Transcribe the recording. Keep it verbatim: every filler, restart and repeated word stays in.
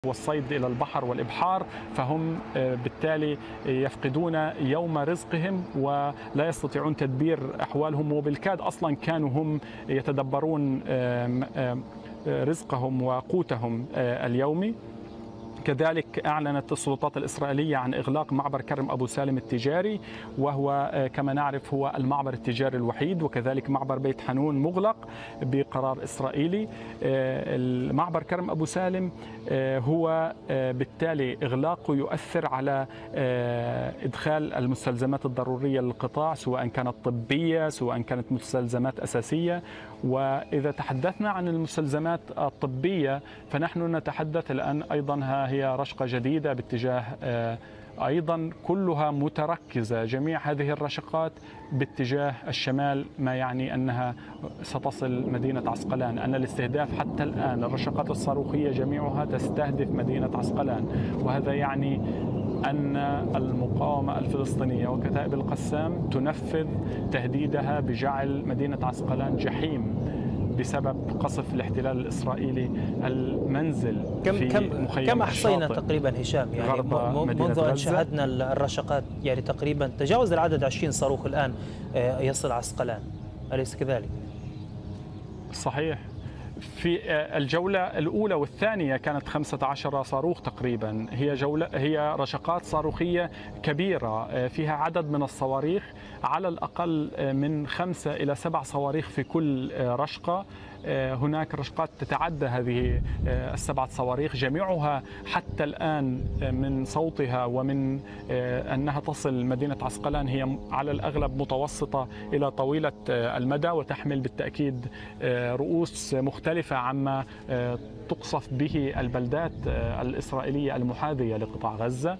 والصيد إلى البحر والإبحار، فهم بالتالي يفقدون يوم رزقهم ولا يستطيعون تدبير أحوالهم، وبالكاد أصلا كانوا هم يتدبرون رزقهم وقوتهم اليومي. كذلك أعلنت السلطات الإسرائيلية عن إغلاق معبر كرم أبو سالم التجاري، وهو كما نعرف هو المعبر التجاري الوحيد، وكذلك معبر بيت حانون مغلق بقرار إسرائيلي. المعبر كرم أبو سالم هو بالتالي إغلاقه يؤثر على إدخال المستلزمات الضرورية للقطاع، سواء كانت طبية سواء كانت مستلزمات أساسية. وإذا تحدثنا عن المستلزمات الطبية فنحن نتحدث الآن أيضا هي رشقة جديدة باتجاه أيضا كلها متركزة، جميع هذه الرشقات باتجاه الشمال، ما يعني أنها ستصل مدينة عسقلان. أن الاستهداف حتى الآن الرشقات الصاروخية جميعها تستهدف مدينة عسقلان، وهذا يعني أن المقاومة الفلسطينية وكتائب القسام تنفذ تهديدها بجعل مدينة عسقلان جحيم بسبب قصف الاحتلال الإسرائيلي المنزل كم في كم مخيم كم أحصينا الشاطئ تقريبا هشام، يعني منذ أن شاهدنا الرشقات يعني تقريبا تجاوز العدد عشرين صاروخ الآن يصل عسقلان، أليس كذلك؟ صحيح. في الجولة الأولى والثانية كانت خمسة عشر صاروخ تقريبا، هي جولة هي رشقات صاروخية كبيرة فيها عدد من الصواريخ، على الأقل من خمسة إلى سبع صواريخ في كل رشقة. هناك رشقات تتعدى هذه السبعة صواريخ، جميعها حتى الآن من صوتها ومن أنها تصل مدينة عسقلان هي على الأغلب متوسطة إلى طويلة المدى، وتحمل بالتأكيد رؤوس مختلفة عما تقصف به البلدات الإسرائيلية المحاذية لقطاع غزة.